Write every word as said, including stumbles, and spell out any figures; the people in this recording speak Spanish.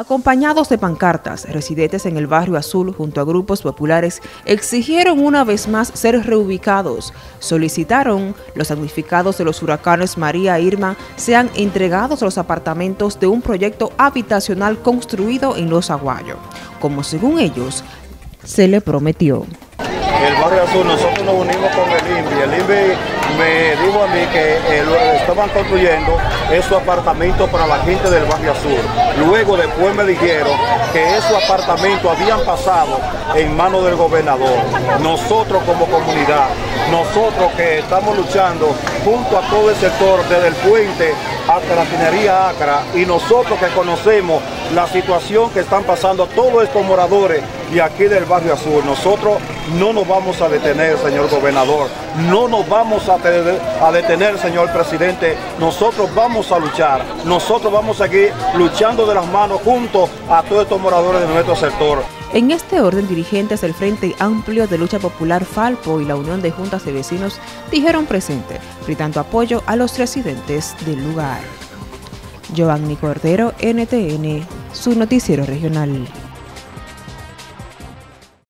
Acompañados de pancartas, residentes en el Barrio Azul junto a grupos populares exigieron una vez más ser reubicados. Solicitaron los damnificados de los huracanes María e Irma sean entregados a los apartamentos de un proyecto habitacional construido en Los Aguayos, como según ellos se le prometió. El Barrio Azul, nosotros nos unimos con el I N V I. El I N V I me dijo a mí que eh, lo estaban construyendo esos apartamentos para la gente del Barrio Azul. Luego después me dijeron que esos apartamentos habían pasado en manos del gobernador. Nosotros como comunidad, nosotros que estamos luchando junto a todo el sector, desde el puente hasta la refinería Acra, y nosotros que conocemos la situación que están pasando todos estos moradores y aquí del Barrio Azul, nosotros no nos vamos a detener, señor gobernador, no nos vamos a, a detener, señor presidente, nosotros vamos a luchar, nosotros vamos a seguir luchando de las manos junto a todos estos moradores de nuestro sector. En este orden, dirigentes del Frente Amplio de Lucha Popular Falpo y la Unión de Juntas de Vecinos dijeron presente, brindando apoyo a los residentes del lugar. Giovanni Cordero, N T N, su noticiero regional.